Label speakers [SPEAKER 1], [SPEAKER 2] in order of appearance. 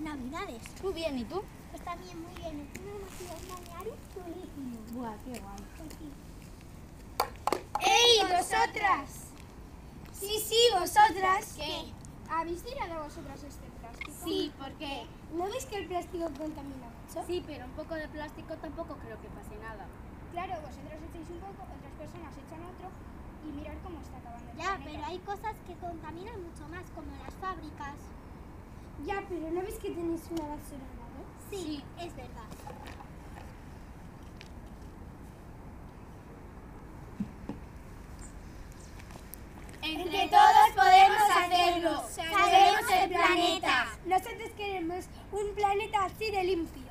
[SPEAKER 1] navidades.
[SPEAKER 2] Muy bien, ¿y tú?
[SPEAKER 1] Pues también muy bien. Encima hemos ido a un balneario chulísimo.
[SPEAKER 2] Buah, qué guay.
[SPEAKER 1] Pues sí.
[SPEAKER 3] ¡Ey, vosotras! Sí, vosotras.
[SPEAKER 2] ¿Qué?
[SPEAKER 3] ¿Habéis tirado vosotras este plástico?
[SPEAKER 2] Sí, ¿por qué?
[SPEAKER 3] ¿No veis que el plástico contamina mucho?
[SPEAKER 2] Sí, pero un poco de plástico tampoco creo que pase nada.
[SPEAKER 3] Claro, vosotras echáis un poco, otras personas echan otro y mirad cómo está acabando el
[SPEAKER 1] Ya,
[SPEAKER 3] planeta.
[SPEAKER 1] pero hay cosas que contaminan mucho más, como las fábricas.
[SPEAKER 3] Ya, pero ¿no veis que tenéis una basura al lado?
[SPEAKER 1] Sí, es verdad.
[SPEAKER 2] Entre todos podemos hacerlo. Salvemos el planeta.
[SPEAKER 3] Nosotros queremos un planeta así de limpio.